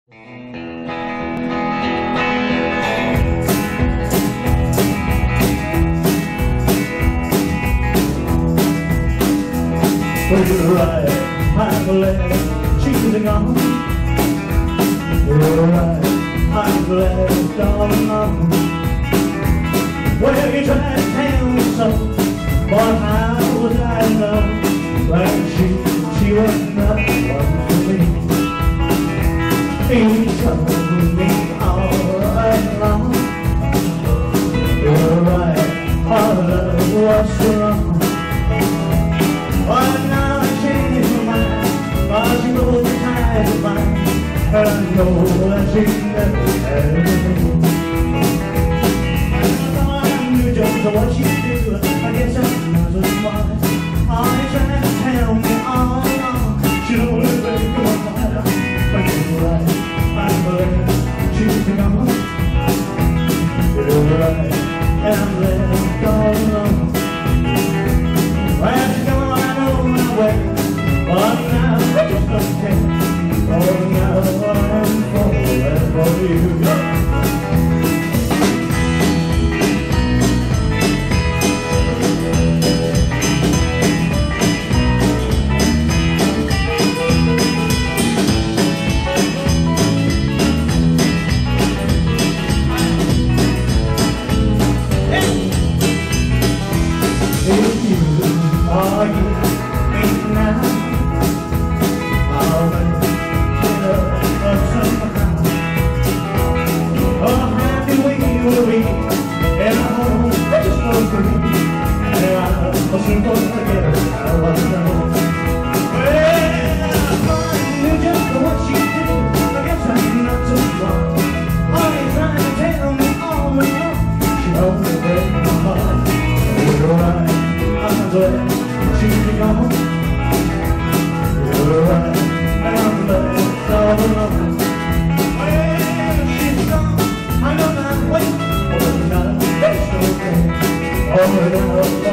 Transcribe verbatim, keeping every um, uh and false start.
You're right, I'm glad she's gone. You're right, I'm glad it's gone. Well, you tried to tell me so, but how was I to know that she, she was not one for me? You told me all along. You're right, our love was wrong. But now I changed my mind, but she knows the time to find, and I know that she never had me. And I thought I knew just what she'd do. I guess I'm not so smart. All they tried to tell me all along, she'd only break my heart. But you're right, I'm glad she's gone. You're right, and I'm left all alone. Well, she's gone. But now I just don't care. Oh, now I'm falling for you. If you are you now, I'll get up somehow. Oh, happy we will be in a home just for free, and I'll soon forget how I know. Well, I knew just what she did. I guess I'm not too smart. Always trying to tell me all along, she only break my heart. You're right, I'm glad she's gone. You're right, and I'm left all alone. Well, she's gone, I know not wait, oh, not, it's okay. Oh, no.